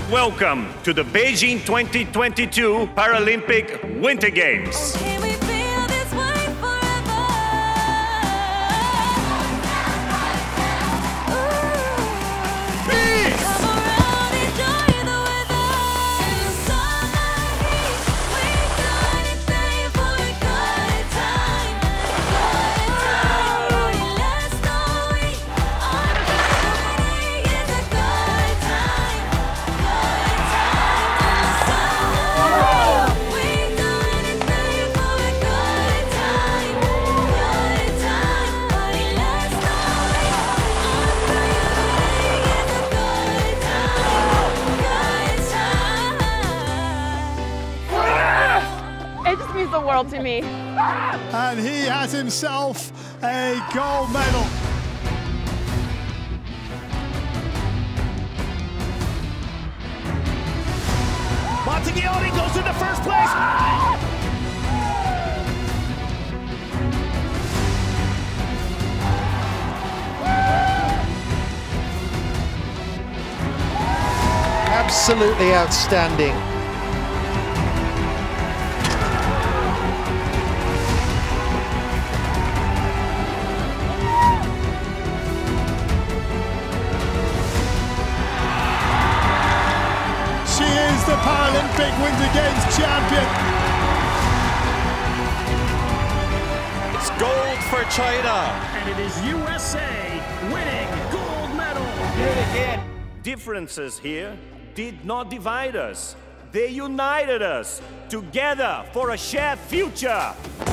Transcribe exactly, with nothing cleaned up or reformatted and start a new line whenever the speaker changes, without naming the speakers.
welcome to the Beijing twenty twenty-two Paralympic Winter Games.
It just means the world to me.
And he has himself a gold medal.
Montaglione goes into first place.
Absolutely outstanding.
She is the Paralympic Winter Games champion.
It's gold for China.
And it is U S A winning gold medal.
Again, differences here did not divide us. They united us together for a shared future.